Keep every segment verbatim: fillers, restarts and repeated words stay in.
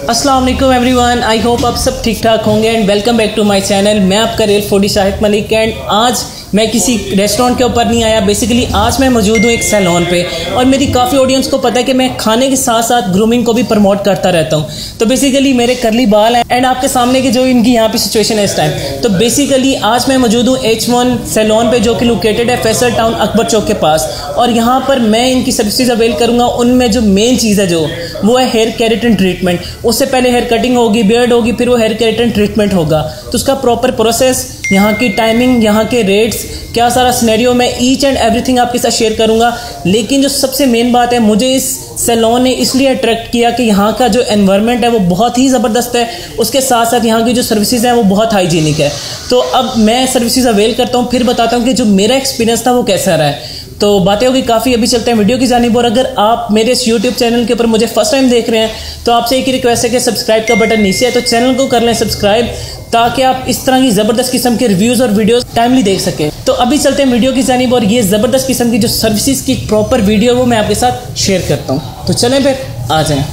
अस्सलाम वालेकुम everyone, I hope आप सब ठीक ठाक होंगे and welcome back to my channel. मैं आपका real foodie Shahid Malik and आज मैं किसी रेस्टोरेंट के ऊपर नहीं आया। बेसिकली आज मैं मौजूद हूँ एक सैलून पे और मेरी काफ़ी ऑडियंस को पता है कि मैं खाने के साथ साथ ग्रूमिंग को भी प्रमोट करता रहता हूँ। तो बेसिकली मेरे करली बाल हैं एंड आपके सामने की जो इनकी यहाँ पे सिचुएशन है इस टाइम, तो बेसिकली आज मैं मौजूद हूँ एच वन सैलून पे जो कि लोकेटेड है फैसल टाउन अकबर चौक के पास। और यहाँ पर मैं इनकी सर्विसेज अवेल करूँगा। उनमें जो मेन चीज़ है जो वो है हेयर केराटिन ट्रीटमेंट। उससे पहले हेयर कटिंग होगी, बियर्ड होगी, फिर वो हेयर केराटिन ट्रीटमेंट होगा। तो उसका प्रॉपर प्रोसेस, यहाँ की टाइमिंग, यहाँ के रेट्स, क्या सारा सिनेरियो, मैं ईच एंड एवरीथिंग आपके साथ शेयर करूँगा। लेकिन जो सबसे मेन बात है, मुझे इस सैलून ने इसलिए अट्रैक्ट किया कि यहाँ का जो एनवायरनमेंट है वो बहुत ही ज़बरदस्त है। उसके साथ साथ यहाँ की जो सर्विसेज हैं वो बहुत हाइजीनिक है। तो अब मैं सर्विसेज अवेल करता हूँ, फिर बताता हूँ कि जो मेरा एक्सपीरियंस था वो कैसा रहा है। तो बातें होगी काफ़ी, अभी चलते हैं वीडियो की जानिब। और अगर आप मेरे इस यूट्यूब चैनल के ऊपर मुझे फर्स्ट टाइम देख रहे हैं तो आपसे एक ही रिक्वेस्ट है कि सब्सक्राइब का बटन नीचे है, तो चैनल को कर लें सब्सक्राइब, ताकि आप इस तरह की ज़बरदस्त किस्म के रिव्यूज़ और वीडियोस टाइमली देख सकें। तो अभी चलते हैं वीडियो की जानिब और ये ज़बरदस्त किस्म की जो सर्विसेज की प्रॉपर वीडियो वो मैं आपके साथ शेयर करता हूँ। तो चलें फिर, आ जाएँ।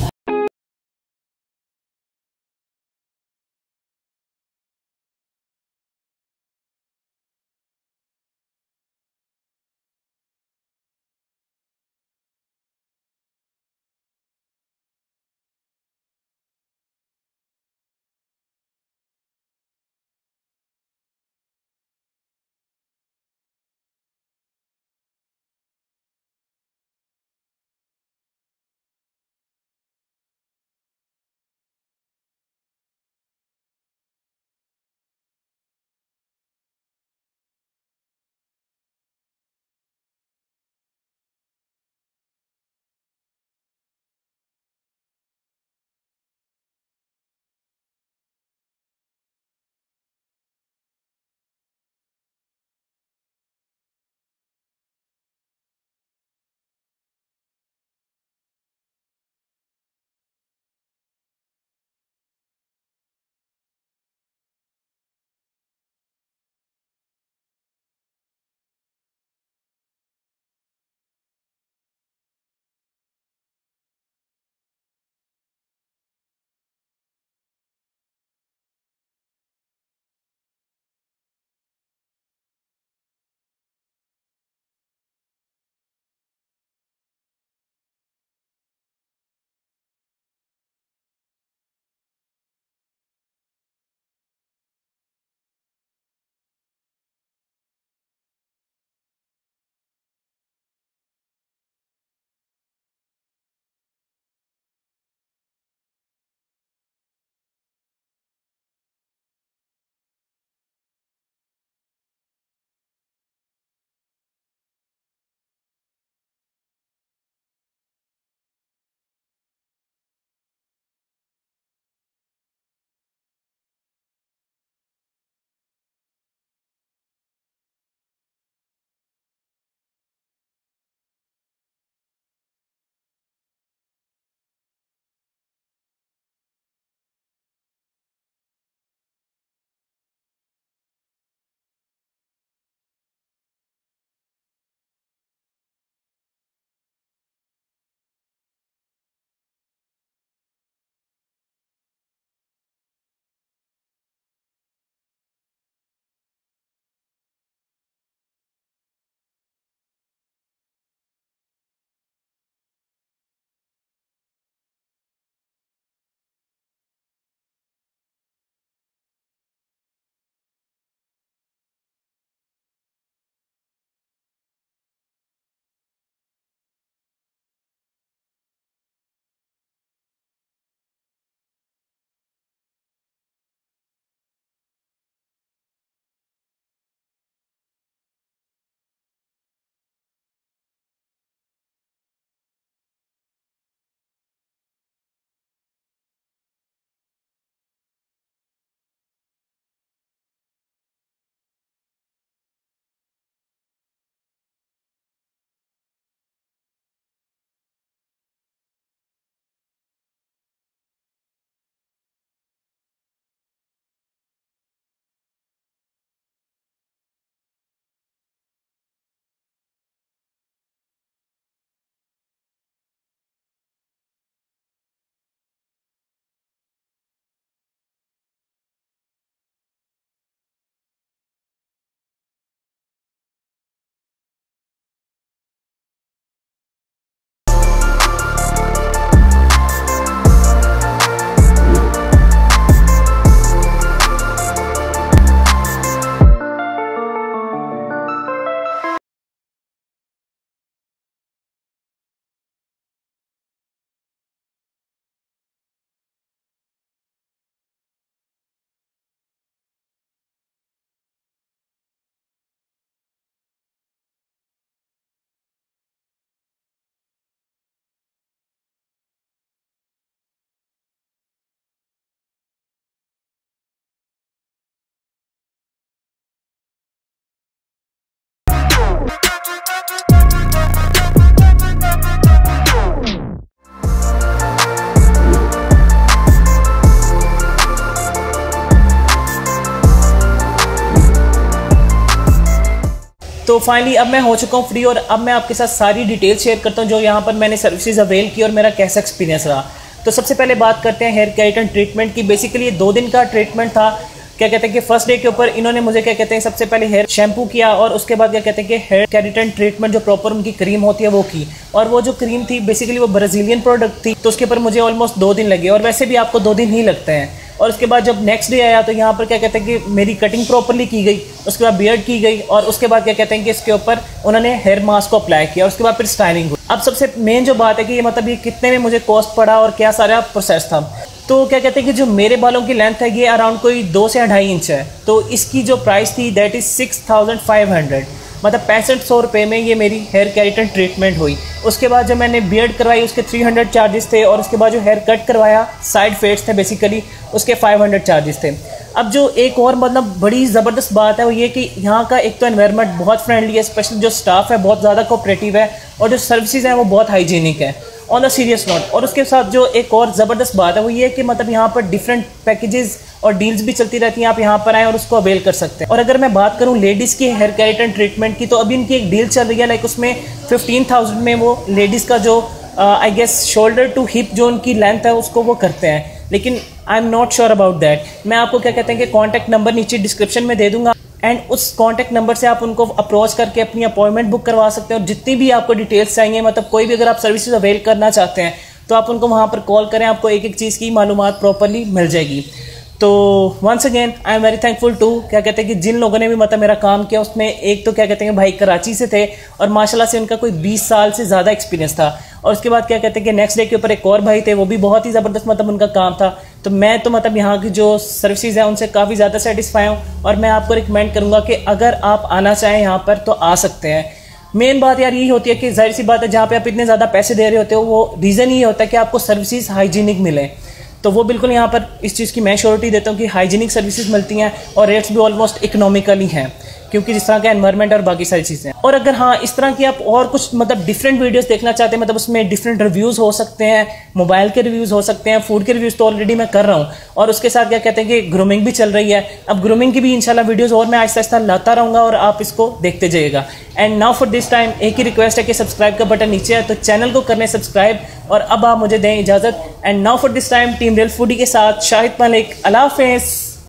तो फाइनली अब मैं हो चुका हूँ फ्री और अब मैं आपके साथ सारी डिटेल शेयर करता हूँ जो यहाँ पर मैंने सर्विसेज अवेल की और मेरा कैसा एक्सपीरियंस रहा। तो सबसे पहले बात करते हैं हेयर केराटिन ट्रीटमेंट की। बेसिकली ये दो दिन का ट्रीटमेंट था। क्या कहते हैं कि फर्स्ट डे के ऊपर इन्होंने मुझे क्या कहते हैं सबसे पहले हेयर शैम्पू किया और उसके बाद क्या कहते हैं कि हेयर केराटिन ट्रीटमेंट जो प्रॉपर उनकी क्रीम होती है वो की। और वो जो क्रीम थी बेसिकली वो ब्राज़ीलियन प्रोडक्ट थी, तो उसके ऊपर मुझे ऑलमोस्ट दो दिन लगे और वैसे भी आपको दो दिन ही लगते हैं। और उसके बाद जब नेक्स्ट डे आया तो यहाँ पर क्या कहते हैं कि मेरी कटिंग प्रॉपरली की गई, उसके बाद बियर्ड की गई और उसके बाद क्या कहते हैं कि इसके ऊपर उन्होंने हेयर मास्क को अप्लाई किया और उसके बाद फिर स्टाइलिंग हुई। अब सबसे मेन जो बात है कि ये मतलब ये कितने में मुझे कॉस्ट पड़ा और क्या सारा प्रोसेस था। तो क्या कहते हैं कि जो मेरे बालों की लेंथ है ये अराउंड कोई दो से अढ़ाई इंच है, तो इसकी जो प्राइस थी that is six thousand five hundred, मतलब पैंसठ सौ रुपये में ये मेरी हेयर केराटिन ट्रीटमेंट हुई। उसके बाद जब मैंने बियर्ड करवाई उसके थ्री हंड्रेड चार्जेस थे और उसके बाद जो हेयर कट करवाया साइड फेड्स थे बेसिकली उसके फाइव हंड्रेड चार्जेस थे। अब जो एक और मतलब बड़ी ज़बरदस्त बात है वो ये कि यहाँ का एक तो एनवायरनमेंट बहुत फ्रेंडली है, स्पेशली जो स्टाफ है बहुत ज़्यादा कोऑपरेटिव है और जो सर्विसेज हैं वो बहुत हाइजीनिक है ऑन द सीरियस नोट। और उसके साथ जो एक और ज़बरदस्त बात है वो ये कि मतलब यहाँ पर डिफरेंट पैकेजेस और डील्स भी चलती रहती हैं, आप यहाँ पर आएँ और उसको अवेल कर सकते हैं। और अगर मैं बात करूँ लेडीज़ की हेयर केराटिन ट्रीटमेंट की तो अभी इनकी एक डील चल रही है, लाइक उसमें फिफ्टीन थाउजेंड में वो लेडीज़ का जो I guess shoulder to hip जो उनकी लेंथ है उसको वो करते हैं, लेकिन I am not sure about that. मैं आपको क्या कहते हैं कि कॉन्टैक्ट नंबर नीचे डिस्क्रिप्शन में दे दूंगा एंड उस कॉन्टैक्ट नंबर से आप उनको अप्रोच करके अपनी अपॉइंटमेंट बुक करवा सकते हैं। और जितनी भी आपको डिटेल्स चाहिए, मतलब कोई भी अगर आप सर्विसेज अवेल करना चाहते हैं तो आप उनको वहाँ पर कॉल करें, आपको एक एक चीज़ की मालूमात प्रॉपरली मिल जाएगी। तो once again I am very thankful to क्या कहते हैं कि जिन लोगों ने भी मतलब मेरा काम किया उसमें एक तो क्या कहते हैं कि भाई कराची से थे और माशाल्लाह से उनका कोई बीस साल से ज़्यादा एक्सपीरियंस था। और उसके बाद क्या कहते हैं कि नेक्स्ट डे के ऊपर एक और भाई थे, वो भी बहुत ही ज़बरदस्त मतलब उनका काम था। तो मैं तो मतलब यहाँ की जो सर्विसेज है उनसे काफ़ी ज़्यादा सेटिस्फाई हूँ और मैं आपको रिकमेंड करूँगा कि अगर आप आना चाहें यहाँ पर तो आ सकते हैं। मेन बात यार यही होती है कि जाहिर सी बात है जहाँ पे आप इतने ज़्यादा पैसे दे रहे होते हो वो रीज़न ये होता है कि आपको सर्विसेज हाइजीनिक मिले। तो वो बिल्कुल यहाँ पर इस चीज़ की मैं श्योरिटी देता हूँ कि हाइजीनिक सर्विसेज मिलती हैं और रेट्स भी ऑलमोस्ट इकोनॉमिकली हैं, क्योंकि जिस तरह का एनवायरनमेंट और बाकी सारी चीज़ें। और अगर हाँ इस तरह की आप और कुछ मतलब डिफरेंट वीडियोस देखना चाहते हैं, मतलब उसमें डिफरेंट रिव्यूज़ हो सकते हैं, मोबाइल के रिव्यूज़ हो सकते हैं, फूड के रिव्यूज़ तो ऑलरेडी मैं कर रहा हूँ और उसके साथ क्या कहते हैं कि ग्रूमिंग भी चल रही है। अब ग्रूमिंग की भी इंशाल्लाह वीडियोज़ और मैं आहिस्ता आहिस्ता लाता रहूँगा और आप इसको देखते जाइएगा। And now for this time एक ही रिक्वेस्ट है कि सब्सक्राइब का बटन नीचे है तो चैनल को करने सब्सक्राइब और अब आप मुझे दें इजाज़त। And now for this time team real foodie के साथ शाहिद मलिक, अल्लाह हाफिज़।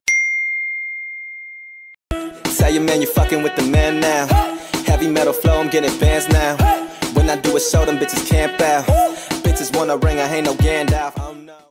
Tell your man you're fucking with the man now. Heavy metal flow, I'm getting bands now. When I do a show, them bitches camp out. Bitches wanna ring, I ain't no Gandalf.